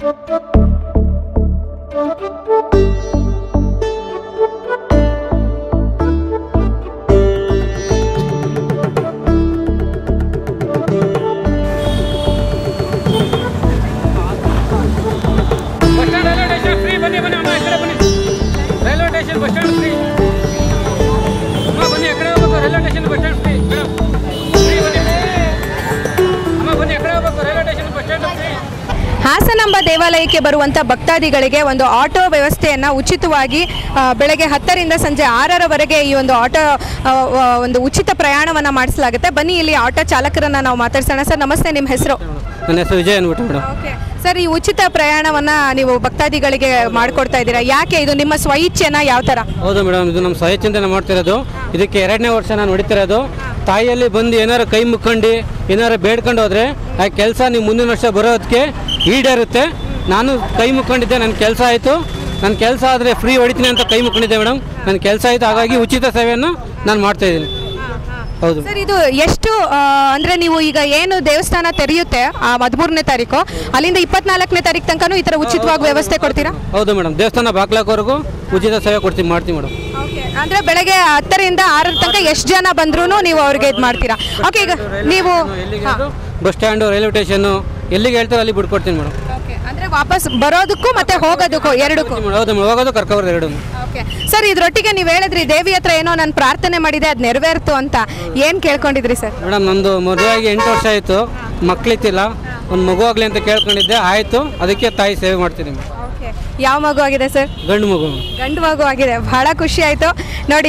ಹಾಸನಾಂಬ ದೇವಾಲಯಕ್ಕೆ ಬರುವಂಥ ಭಕ್ತಾದಿಗಳಿಗೆ ಒಂದು ಆಟೋ ವ್ಯವಸ್ಥೆಯನ್ನು ಉಚಿತವಾಗಿ ಬೆಳಗ್ಗೆ 10ರಿಂದ ಸಂಜೆ 6ರವರೆಗೆ ಈ ಒಂದು ಆಟೋ ಒಂದು ಉಚಿತ ಪ್ರಯಾಣವನ್ನು ಮಾಡಿಸಲಾಗುತ್ತೆ. ಬನ್ನಿ ಇಲ್ಲಿ ಆಟೋ ಚಾಲಕರನ್ನು ನಾವು ಮಾತಾಡ್ಸೋಣ. ಸರ್ ನಮಸ್ತೆ, ನಿಮ್ಮ ಹೆಸರು? ನನ್ನ ಹೆಸರು ವಿಜಯ್ ಅಂದ್ಬಿಟ್ಟು ಮೇಡಮ್. ಓಕೆ ಸರ್, ಈ ಉಚಿತ ಪ್ರಯಾಣವನ್ನು ನೀವು ಭಕ್ತಾದಿಗಳಿಗೆ ಮಾಡಿಕೊಡ್ತಾ ಇದ್ದೀರಾ, ಯಾಕೆ? ಇದು ನಿಮ್ಮ ಸ್ವಇಚ್ಛೆನ ಯಾವ ಥರ? ಹೌದು ಮೇಡಮ್, ಇದು ನಮ್ಮ ಸ್ವಇಚ್ಛೆಯಿಂದ ಮಾಡ್ತಿರೋದು. ಇದಕ್ಕೆ 2ನೇ ವರ್ಷ ನಾನು ಹೊಡಿತಿರೋದು. ತಾಯಿಯಲ್ಲಿ ಬಂದು ಏನಾರು ಕೈ ಮುಕ್ಕೊಂಡು ಏನಾರು ಬೇಡ್ಕೊಂಡು ಹೋದರೆ ಆ ಕೆಲಸ ನೀವು ಮುಂದಿನ ವರ್ಷ ಬರೋದಕ್ಕೆ ಈಡೇರುತ್ತೆ. ನಾನು ಕೈ ಮುಕ್ಕೊಂಡಿದ್ದೆ, ನನ್ನ ಕೆಲಸ ಆಯಿತು. ನನ್ನ ಕೆಲಸ ಆದರೆ ಫ್ರೀ ಹೊಡಿತೀನಿ ಅಂತ ಕೈ ಮುಕ್ಕೊಂಡಿದ್ದೆ ಮೇಡಮ್. ನನ್ನ ಕೆಲಸ ಆಯಿತು, ಹಾಗಾಗಿ ಉಚಿತ ಸೇವೆಯನ್ನು ನಾನು ಮಾಡ್ತಾಯಿದ್ದೀನಿ. ಹೌದು ಸರ್, ಇದು ಎಷ್ಟು ಅಂದರೆ ನೀವು ಈಗ ಏನು ದೇವಸ್ಥಾನ ತೆರೆಯುತ್ತೆ 13ನೇ ತಾರೀಕು, ಅಲ್ಲಿಂದ 24ನೇ ತಾರೀಕು ತನಕ ಈ ಥರ ಉಚಿತವಾಗಿ ವ್ಯವಸ್ಥೆ ಕೊಡ್ತೀರಾ? ಹೌದು ಮೇಡಮ್, ದೇವಸ್ಥಾನ ಬಾಗ್ಲಾಕೋವರೆಗೂ ಉಚಿತ ಸೇವೆ ಮಾಡ್ತೀವಿ ಮೇಡಮ್. ಅಂದರೆ ಬೆಳಗ್ಗೆ 10ರಿಂದ 6 ತನಕ ಎಷ್ಟು ಜನ ಬಂದ್ರೂ ನೀವು ಅವ್ರಿಗೆ ಇದು ಮಾಡ್ತೀರಾ? ಓಕೆ, ಈಗ ನೀವು ಬಸ್ ಸ್ಟ್ಯಾಂಡು, ರೈಲ್ವೆ ಸ್ಟೇಷನ್ನು ಎಲ್ಲಿಗೆ ಹೇಳ್ತಾರೆ ಅಲ್ಲಿ ಬಿಟ್ಕೊಡ್ತೀನಿ ಮೇಡಮ್. ಅಂದರೆ ವಾಪಸ್ ಬರೋದಕ್ಕೂ ಮತ್ತೆ ಹೋಗೋದಕ್ಕೂ ಎರಡಕ್ಕೂ? ಹೌದು ಮೇಡಮ್, ಹೋಗೋದು ಕರ್ಕೋಬರೋದು ಎರಡು. ಓಕೆ ಸರ್, ಇದರೊಟ್ಟಿಗೆ ನೀವು ಹೇಳಿದ್ರಿ ದೇವಿ ಹತ್ರ ಏನೋ ನಾನು ಪ್ರಾರ್ಥನೆ ಮಾಡಿದೆ ಅದು ನೆರವೇರ್ತು ಅಂತ, ಏನು ಕೇಳ್ಕೊಂಡಿದ್ರಿ ಸರ್? ಮೇಡಮ್, ನಂದು ಮದುವೆಯಾಗಿ 8 ವರ್ಷ ಆಯಿತು, ಮಕ್ಕಳಿತ್ತಿಲ್ಲ, ಒಂದು ಮಗು ಆಗಲಿ ಅಂತ ಕೇಳ್ಕೊಂಡಿದ್ದೆ, ಆಯಿತು. ಅದಕ್ಕೆ ತಾಯಿ ಸೇವೆ ಮಾಡ್ತೀನಿ. ಯಾವ ಮಗು ಆಗಿದೆ ಸರ್? ಗಂಡು ಮಗು. ಗಂಡು ಮಗು ಆಗಿದೆ, ಬಹಳ ಖುಷಿ ಆಯಿತು. ನೋಡಿ,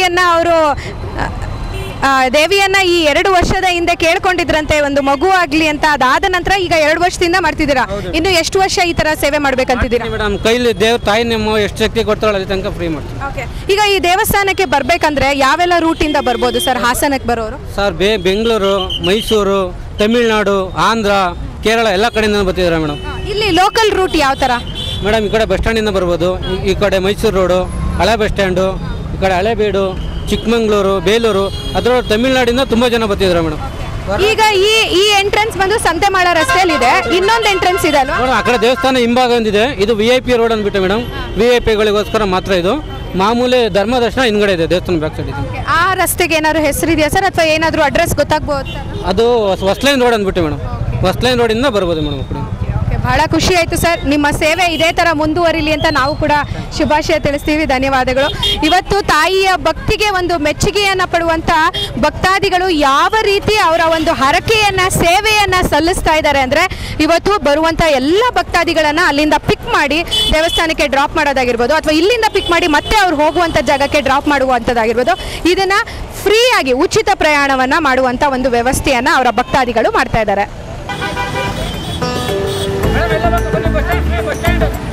ದೇವಿಯನ್ನ ಈ 2 ವರ್ಷದ ಹಿಂದೆ ಕೇಳ್ಕೊಂಡಿದ್ರಂತೆ ಒಂದು ಮಗು ಆಗಲಿ ಅಂತ. ಅದಾದ ನಂತರ ಈಗ 2 ವರ್ಷದಿಂದ ಮಾಡ್ತಿದ್ದೀರಾ. ಇನ್ನು ಎಷ್ಟು ವರ್ಷ ಈ ಥರ ಸೇವೆ ಮಾಡ್ಬೇಕಂತಿದ್ದೀರಾ? ಮೇಡಮ್, ಕೈಲಿ ದೇವ್ರ ತಾಯಿ ನಮ್ಮ ಎಷ್ಟು ಶಕ್ತಿ ಕೊಡ್ತಾಳೆ ಅಲ್ಲಿ ತನಕ ಫ್ರೀ ಮಾಡ್ತೀವಿ. ಓಕೆ, ಈಗ ಈ ದೇವಸ್ಥಾನಕ್ಕೆ ಬರಬೇಕಂದ್ರೆ ಯಾವೆಲ್ಲ ರೂಟಿಂದ ಬರ್ಬೋದು ಸರ್ ಹಾಸನಕ್ಕೆ ಬರೋರು? ಸರ್, ಬೆಂಗಳೂರು, ಮೈಸೂರು, ತಮಿಳುನಾಡು, ಆಂಧ್ರ, ಕೇರಳ ಎಲ್ಲ ಕಡೆಯಿಂದ ಬರ್ತಿದ್ದಾರೆ ಮೇಡಮ್. ಇಲ್ಲಿ ಲೋಕಲ್ ರೂಟ್ ಯಾವ ಥರ ಮೇಡಮ್? ಈ ಕಡೆ ಬಸ್ ಸ್ಟ್ಯಾಂಡಿಂದ ಬರ್ಬೋದು. ಈ ಕಡೆ ಮೈಸೂರು ರೋಡು, ಹಳೆ ಬಸ್ ಸ್ಟ್ಯಾಂಡು, ಈ ಕಡೆ ಹಳೆಬೀಡು, ಚಿಕ್ಕಮಂಗ್ಳೂರು, ಬೇಲೂರು, ಅದರೊಳಗೆ ತಮಿಳುನಾಡಿಂದ ತುಂಬ ಜನ ಬರ್ತಿದ್ದಾರೆ ಮೇಡಮ್. ಈಗ ಈ ಎಂಟ್ರೆನ್ಸ್ ಬಂದು ಸಂತೆಮಾಳ ರಸ್ತೆಯಲ್ಲಿ ಇದೆ, ಇನ್ನೊಂದು ಎಂಟ್ರೆನ್ಸ್ ಇದೆ ಅಲ್ವಾ? ಆ ಕಡೆ ದೇವಸ್ಥಾನ ಹಿಂಭಾಗ ಒಂದಿದೆ, ಇದು VIP ರೋಡ್ ಅಂದ್ಬಿಟ್ಟು ಮೇಡಮ್. VIP ಮಾತ್ರ ಇದು. ಮಾಮೂಲಿ ಧರ್ಮ ದರ್ಶನ ಹಿಂದ್ಗಡೆ ಇದೆ, ದೇವಸ್ಥಾನ ಬ್ಯಾಕ್ ಸೈಡ್ ಇದೆ. ಆ ರಸ್ತೆಗೆ ಏನಾದ್ರು ಹೆಸರಿದೆಯಾ ಸರ್, ಅಥವಾ ಏನಾದರೂ ಅಡ್ರೆಸ್ ಗೊತ್ತಾಗ್ಬೋದು? ಅದು ಹೊಸಲೈನ್ ರೋಡ್ ಅಂದ್ಬಿಟ್ಟು ಮೇಡಮ್. ಹೊಸಲೈನ್ ರೋಡಿಂದ ಬರ್ಬೋದು ಮೇಡಮ್. ಬಹಳ ಖುಷಿ ಆಯಿತು ಸರ್, ನಿಮ್ಮ ಸೇವೆ ಇದೇ ಥರ ಮುಂದುವರಿಲಿ ಅಂತ ನಾವು ಕೂಡ ಶುಭಾಶಯ ತಿಳಿಸ್ತೀವಿ. ಧನ್ಯವಾದಗಳು. ಇವತ್ತು ತಾಯಿಯ ಭಕ್ತಿಗೆ ಒಂದು ಮೆಚ್ಚುಗೆಯನ್ನು ಪಡುವಂಥ ಭಕ್ತಾದಿಗಳು ಯಾವ ರೀತಿ ಅವರ ಒಂದು ಹರಕೆಯನ್ನು, ಸೇವೆಯನ್ನು ಸಲ್ಲಿಸ್ತಾ ಇದ್ದಾರೆ ಅಂದರೆ, ಇವತ್ತು ಬರುವಂಥ ಎಲ್ಲ ಭಕ್ತಾದಿಗಳನ್ನು ಅಲ್ಲಿಂದ ಪಿಕ್ ಮಾಡಿ ದೇವಸ್ಥಾನಕ್ಕೆ ಡ್ರಾಪ್ ಮಾಡೋದಾಗಿರ್ಬೋದು, ಅಥವಾ ಇಲ್ಲಿಂದ ಪಿಕ್ ಮಾಡಿ ಮತ್ತೆ ಅವ್ರು ಹೋಗುವಂಥ ಜಾಗಕ್ಕೆ ಡ್ರಾಪ್ ಮಾಡುವಂಥದ್ದಾಗಿರ್ಬೋದು, ಇದನ್ನು ಫ್ರೀಯಾಗಿ ಉಚಿತ ಪ್ರಯಾಣವನ್ನು ಮಾಡುವಂಥ ಒಂದು ವ್ಯವಸ್ಥೆಯನ್ನು ಅವರ ಭಕ್ತಾದಿಗಳು ಮಾಡ್ತಾ ಇದ್ದಾರೆ.